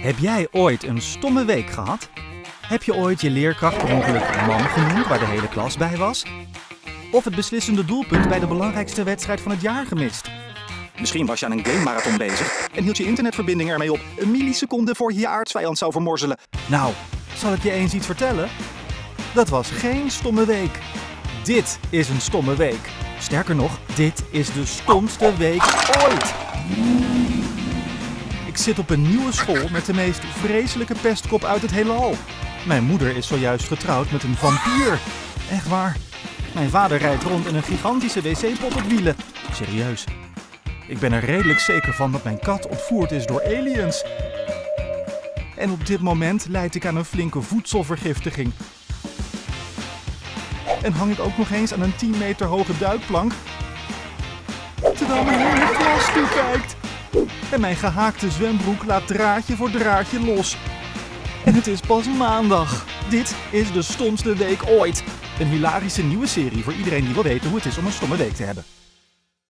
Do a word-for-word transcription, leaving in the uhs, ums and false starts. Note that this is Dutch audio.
Heb jij ooit een stomme week gehad? Heb je ooit je leerkracht per ongeluk man genoemd waar de hele klas bij was? Of het beslissende doelpunt bij de belangrijkste wedstrijd van het jaar gemist? Misschien was je aan een game-marathon bezig en hield je internetverbinding ermee op een milliseconde voor je je aardsvijand zou vermorzelen. Nou, zal ik je eens iets vertellen? Dat was geen stomme week. Dit is een stomme week. Sterker nog, dit is de stomste week ooit. Ik zit op een nieuwe school met de meest vreselijke pestkop uit het heelal. Mijn moeder is zojuist getrouwd met een vampier. Echt waar. Mijn vader rijdt rond in een gigantische wc-pot op wielen. Serieus. Ik ben er redelijk zeker van dat mijn kat ontvoerd is door aliens. En op dit moment lijd ik aan een flinke voedselvergiftiging. En hang ik ook nog eens aan een tien meter hoge duikplank. Terwijl mijn hele klas toekijkt. En mijn gehaakte zwembroek laat draadje voor draadje los. En het is pas maandag. Dit is de stomste week ooit. Een hilarische nieuwe serie voor iedereen die wil weten hoe het is om een stomme week te hebben.